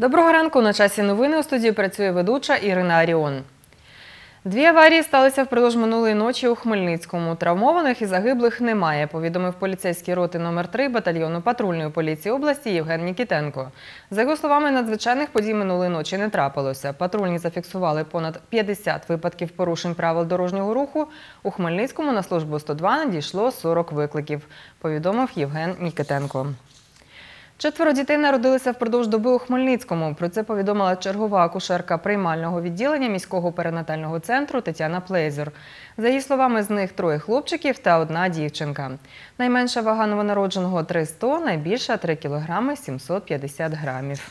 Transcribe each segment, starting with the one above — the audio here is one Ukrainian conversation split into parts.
Доброго ранку. На часі новини. У студії працює ведуча Ірина Аріон. Дві аварії сталися впродовж минулої ночі у Хмельницькому. Травмованих і загиблих немає, повідомив поліцейський роти номер 3 батальйону патрульної поліції області Євген Нікітенко. За його словами, надзвичайних подій минулої ночі не трапилося. Патрульні зафіксували понад 50 випадків порушень правил дорожнього руху. У Хмельницькому на службу 102 надійшло 40 викликів, повідомив Євген Нікітенко. 4 дітей народилися впродовж доби у Хмельницькому. Про це повідомила чергова акушерка приймального відділення міського перинатального центру Тетяна Плейзер. За її словами, з них 3 хлопчиків та 1 дівчинка. Найменша вага новонародженого – 300, найбільша – 3 кг 750 грамів.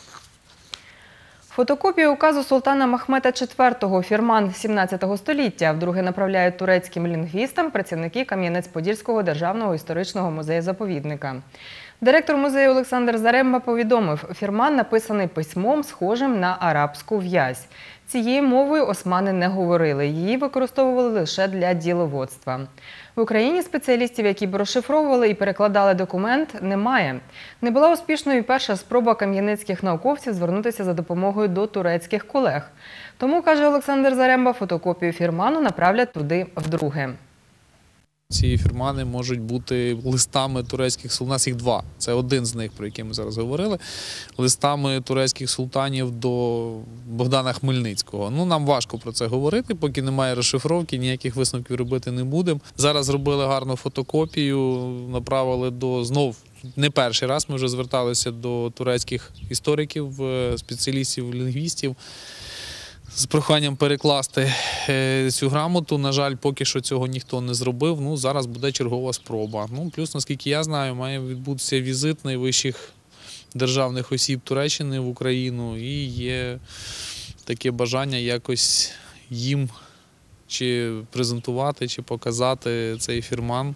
Фотокопію указу султана Мехмета IV «Фірман 17 століття» вдруге направляють турецьким лінгвістам працівники Кам'янець-Подільського державного історичного музею-заповідника. Директор музею Олександр Заремба повідомив, фірман написаний письмом, схожим на арабську в'язь. Цією мовою османи не говорили, її використовували лише для діловодства. В Україні спеціалістів, які б розшифровували і перекладали документ, немає. Не була успішною і перша спроба кам'янецьких науковців звернутися за допомогою до турецьких колег. Тому, каже Олександр Заремба, фотокопію фірману направлять туди вдруге. Ці фірмани можуть бути листами турецьких султанів. У нас їх 2. Це один з них, про який ми зараз говорили. Листами турецьких султанів до Богдана Хмельницького. Нам важко про це говорити, поки немає розшифровки, ніяких висновків робити не будемо. Зараз зробили гарну фотокопію, направили знов, не перший раз ми вже зверталися до турецьких істориків, спеціалістів, лінгвістів, з проханням перекласти цю грамоту. На жаль, поки що цього ніхто не зробив. Зараз буде чергова спроба. Плюс, наскільки я знаю, має відбутися візит найвищих державних осіб Туреччини в Україну. І є таке бажання якось їм чи презентувати, чи показати цей фірман.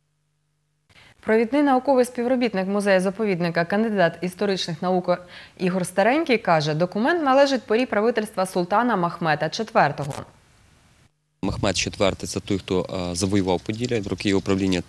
Провідний науковий співробітник музею-заповідника, кандидат історичних наук Ігор Старенький каже, документ належить порі правительства султана Мехмета IV. Мехмет IV – це той, хто завоював Поділля, в роки його правління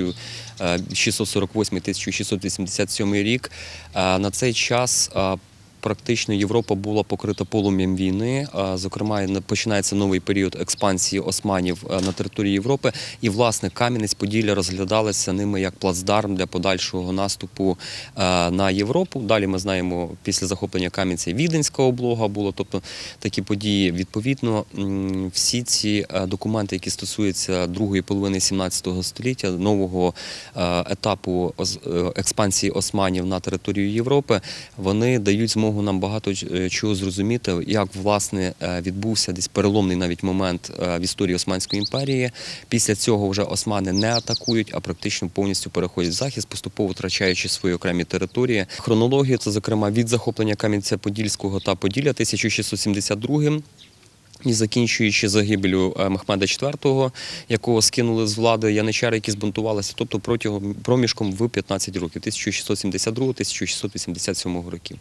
1648-1687 рік. На цей час практично Європа була покрита полум'ям війни, зокрема, починається новий період експансії османів на території Європи. І, власне, Кам'янець-Поділля розглядалися ними як плацдарм для подальшого наступу на Європу. Далі ми знаємо, після захоплення Кам'янця Віденська облога була, тобто такі події. Відповідно, всі ці документи, які стосуються другої половини 17 століття, нового етапу експансії османів на територію Європи, вони дають змогу нам багато чого зрозуміти, як, власне, відбувся десь переломний навіть момент в історії Османської імперії. Після цього вже османи не атакують, а практично повністю переходять в захист, поступово втрачаючи свої окремі території. Хронологія – це, зокрема, від захоплення Кам'янця-Подільського та Поділля 1672 і закінчуючи загибелю Мехмеда IV, якого скинули з влади яничари, які збунтувалися, тобто проміжком в 15 років, 1672-1687 років.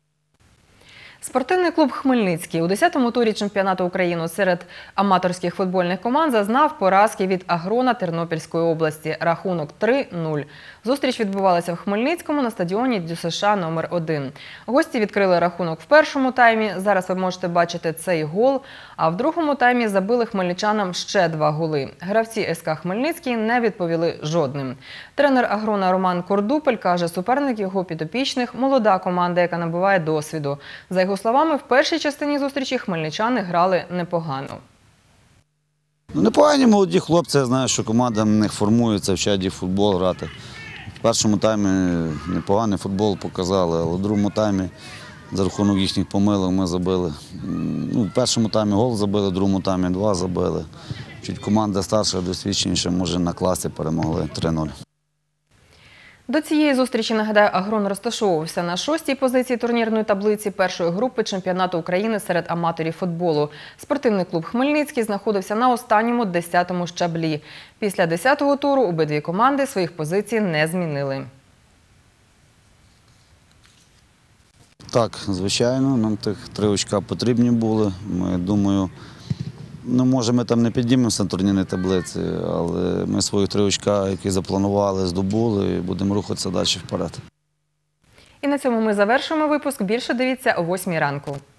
Спортивний клуб «Хмельницький» у 10-му турі чемпіонату України серед аматорських футбольних команд зазнав поразки від «Агрона» Тернопільської області. Рахунок 3-0. Зустріч відбувалася в Хмельницькому на стадіоні ДЮСШ номер 1. Гості відкрили рахунок в першому таймі. Зараз ви можете бачити цей гол. А в другому таймі забили хмельничанам ще 2 голи. Гравці СК «Хмельницький» не відповіли жодним. Тренер «Агрона» Роман Кордупель каже, суперник його підопічних – молода команда, яка набуває досвіду. За його словами, в першій частині зустрічі хмельничани грали непогано. Непогані молоді хлопці, я знаю, що команда в них формується, вчать футбол грати. В першому таймі непоганий футбол показали, але в другому таймі за рахунок їхніх помилок ми забили. В першому таймі гол забили, в другому таймі 2 забили. Чуть команда старша, досвідченіша, може на класі перемогли 3-0. До цієї зустрічі, нагадаю, «Агрон» розташовувався на 6-й позиції турнірної таблиці першої групи чемпіонату України серед аматорів футболу. Спортивний клуб «Хмельницький» знаходився на останньому 10-му щаблі. Після 10-го туру обидві команди своїх позицій не змінили. Так, звичайно, нам тих 3 очка потрібні були. Ми, думаю, може ми там не підіймемося на турнірній таблиці, але ми свої 3 очка, які запланували, здобули і будемо рухатися далі вперед. І на цьому ми завершуємо випуск. Більше дивіться о 8 ранку.